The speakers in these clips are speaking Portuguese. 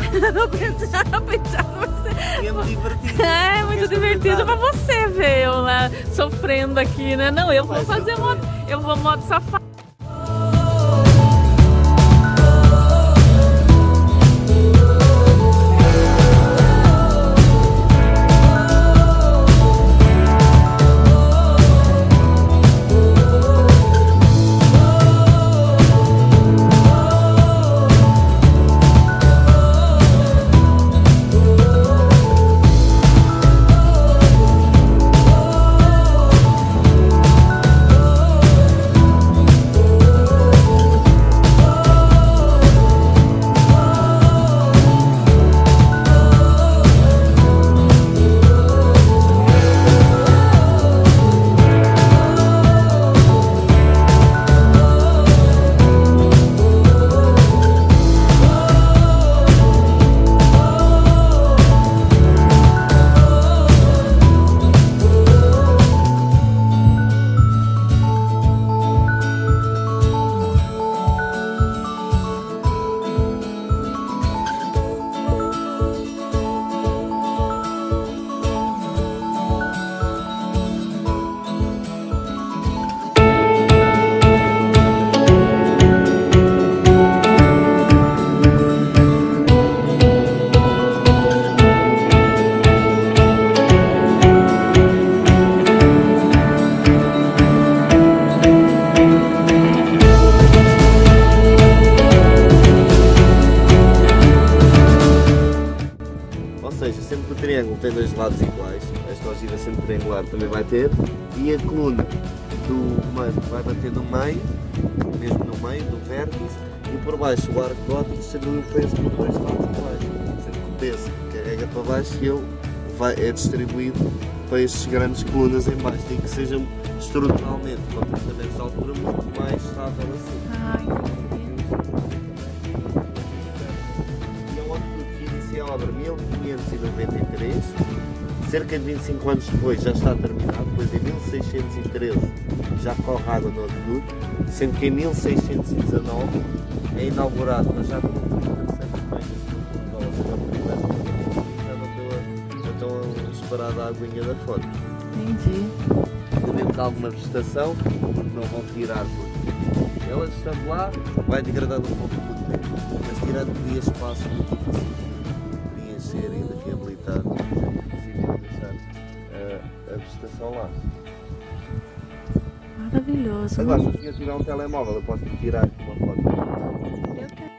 No penteado você. É muito divertido. É muito divertido pra você ver eu lá sofrendo aqui, né? Não, eu vou fazer modo. Eu vou modo safado. Sempre que o triângulo tem dois lados iguais, esta ogiva sempre triangular também vai ter, e a coluna do meio vai bater no meio, mesmo no meio do vértice, e por baixo o arco gótico distribui o peso por dois lados iguais. Sempre que o peso carrega para baixo e ele é distribuído para estas grandes colunas em baixo, e que sejam estruturalmente, com tratamentos de altura, muito mais estável assim. A obra 1593, cerca de 25 anos depois já está terminado, depois em 1613 já corre água no aqueduto, sendo que em 1619 é inaugurado, mas já com já estão a esperar a aguinha da fonte. Entendi. Também que há alguma vegetação, não vão tirar porque ela estando lá vai degradando um pouco o tempo, mas tirando ali espaço e de reabilitar, possível deixar a vegetação lá. Maravilhoso. Agora, se o senhor tiver um telemóvel, eu posso tirar aqui uma foto. Eu quero.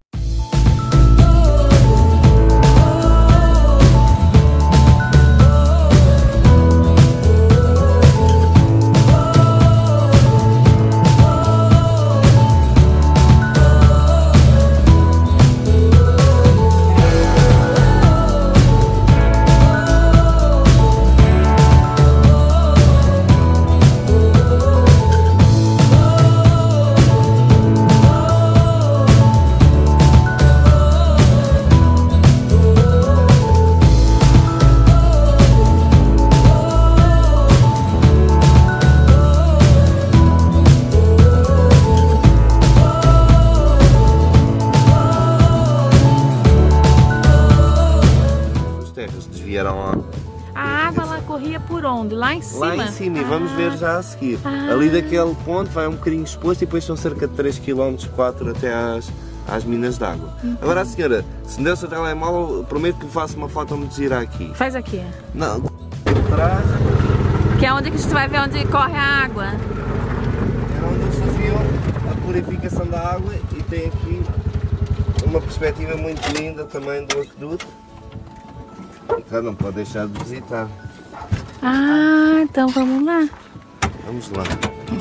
A água lá corria por onde? Lá em cima? Lá em cima, e vamos ver já a seguir. Ali daquele ponto vai um bocadinho exposto e depois são cerca de 3 km, 4 até às minas de água. Agora a senhora, se me der o seu telemóvel, prometo que lhe faço uma foto onde girar aqui. Faz aqui. Não, por trás. Que é onde que você vai ver onde corre a água. Era onde eles faziam a purificação da água e tem aqui uma perspectiva muito linda também do aqueduto. Então não pode deixar de visitar. Ah, então vamos lá. Vamos lá.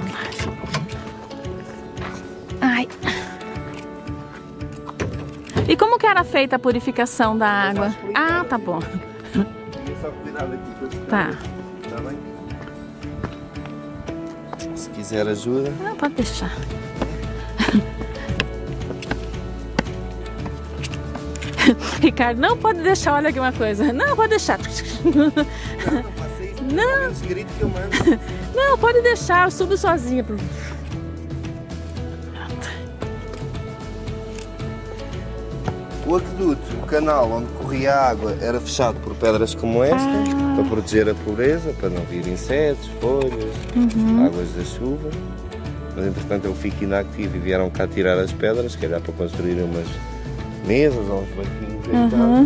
Ai. E como que era feita a purificação da água? Ah, tá bom. Só cuidado aqui com os Tá. Tá bem? Se quiser ajuda. Não, pode deixar. Ricardo, não pode deixar, olha aqui uma coisa. Não, pode deixar. Não, não, pode deixar, eu subo sozinha. O aqueduto, o canal onde corria a água, era fechado por pedras como esta, para proteger a pobreza, para não vir insetos, folhas, águas da chuva. Mas entretanto ele fica inativo e vieram cá tirar as pedras, que era para construir umas mesas ou uns banquinhos em casa.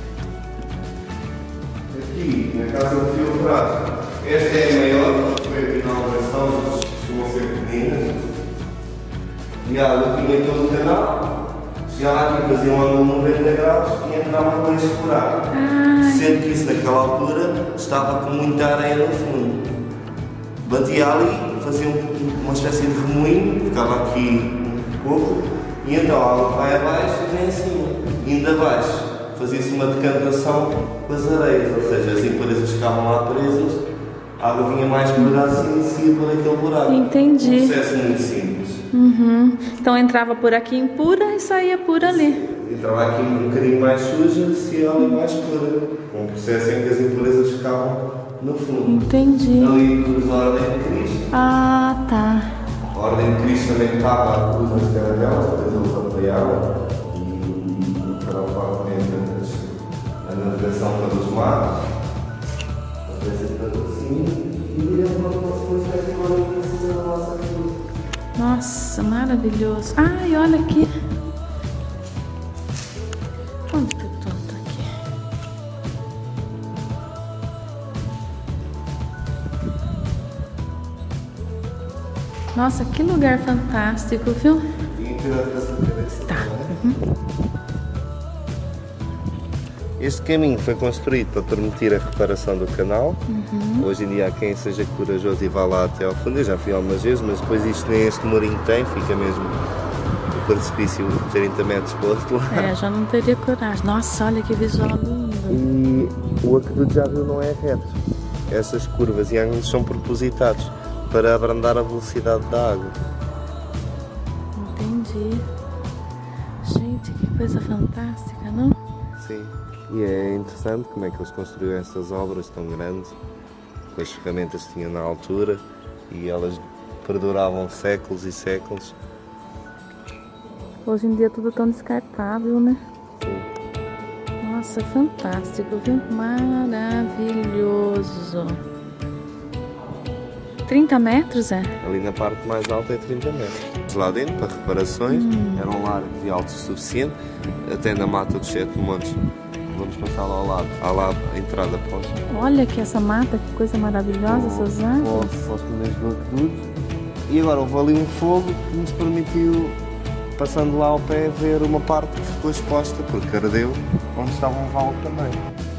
Aqui, na casa do filtrado, esta é a maior, foi a inauguração, mas costumam ser pequeninas. E a água vinha todo o canal, chegava aqui, fazia um ângulo de 90 graus e entrava por este buraco. Sendo que isso naquela altura estava com muita areia no fundo. Batia ali, fazia uma espécie de remoinho, ficava aqui um pouco, e então a água vai abaixo e vem acima. E ainda abaixo fazia-se uma decantação com as areias, ou seja, as impurezas ficavam lá presas, a água vinha mais para acima e seguia por aquele buraco. Entendi. Um processo muito simples. Então entrava por aqui impura e saía por ali. Entrava aqui um bocadinho mais suja e saía ali mais pura. Um processo em que as impurezas ficavam no fundo. Entendi. Ali cruza a Ordem de Cristo. Ah, tá. A Ordem de Cristo também estava a cruz nas caravelas, depois eles apoiaram e para levar a navegação pelos mares. A fazer tanto assim e direto para o nosso processo de organização da nossa cruz. Nossa, maravilhoso. Ai, olha aqui. Onde que eu tô? Tô aqui. Nossa, que lugar fantástico, viu? Tá. Este caminho foi construído para permitir a reparação do canal. Hoje em dia há quem seja corajoso e vá lá até ao fundo. Eu já fui algumas vezes, mas depois isto nem este murinho tem, fica mesmo o precipício 30 metros para o outro lado. É, já não teria coragem. Nossa, olha que visual lindo. E o aqueduto já viu, não é reto. Essas curvas e ângulos são propositados para abrandar a velocidade da água. Entendi. Gente, que coisa fantástica, não? Sim. E é interessante como é que eles construíram essas obras tão grandes, com as ferramentas que tinham na altura, e elas perduravam séculos e séculos. Hoje em dia tudo tão descartável, né? Sim. Nossa, fantástico, viu? Maravilhoso. 30 metros, é? Ali na parte mais alta é 30 metros. Lá dentro, para reparações, eram largos e altos o suficiente, até na Mata dos Sete Montes. Vamos passar lá ao lado. Há lá a entrada para os... Olha que essa mata, que coisa maravilhosa, essas árvores. Para os túneis do aqueduto. E agora houve ali um fogo que nos permitiu, passando lá ao pé, ver uma parte que ficou exposta, porque ardeu, onde estava um vale também.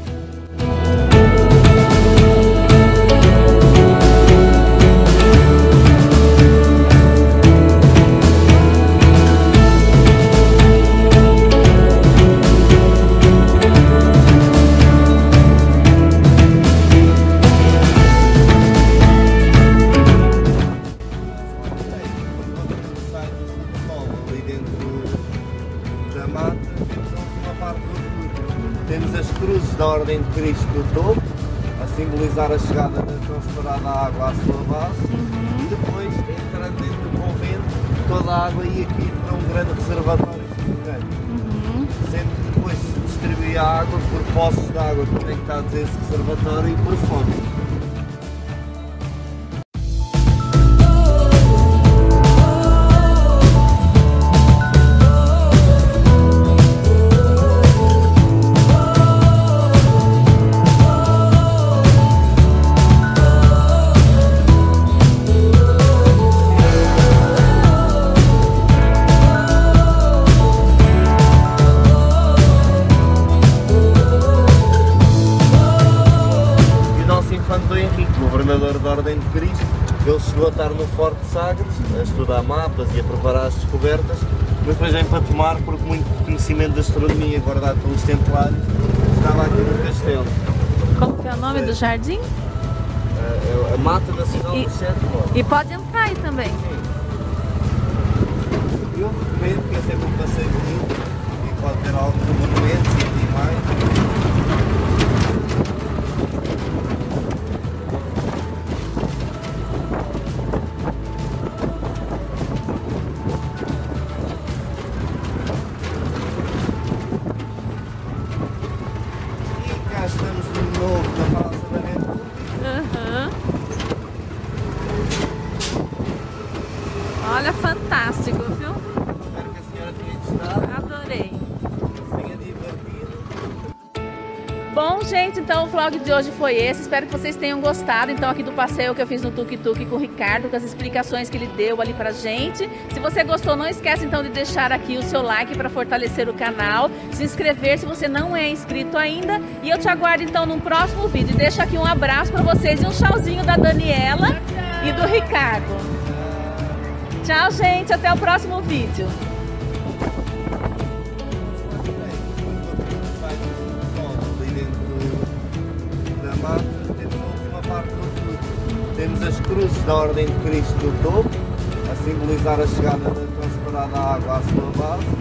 Temos as cruzes da Ordem de Cristo no topo, a simbolizar a chegada da transparada água à sua base, e depois, entrando dentro do convento, toda a água ia aqui para um grande reservatório subterrâneo. Sendo que depois se distribui a água por poços de água conectados a esse reservatório e por fontes. Governador da Ordem de Cristo, ele chegou a estar no Forte de Sagres, a estudar mapas e a preparar as descobertas, mas depois vem para tomar, porque muito conhecimento da astronomia guardado pelos templários estava aqui no castelo. Como que é o nome do jardim? É a Mata Nacional dos Sete Montes. E pode entrar aí também. Sim. Eu recomendo, que é sempre um passeio bonito e pode ter alguns monumentos e animais. Bom, gente, então o vlog de hoje foi esse. Espero que vocês tenham gostado, então, aqui do passeio que eu fiz no tuk-tuk com o Ricardo, com as explicações que ele deu ali pra gente. Se você gostou, não esquece, então, de deixar aqui o seu like para fortalecer o canal, se inscrever se você não é inscrito ainda. E eu te aguardo, então, num próximo vídeo. E deixo aqui um abraço pra vocês e um tchauzinho da Daniela e do Ricardo. Tchau, gente. Até o próximo vídeo. Temos as cruzes da Ordem de Cristo no topo, a simbolizar a chegada da transparada água à sua base.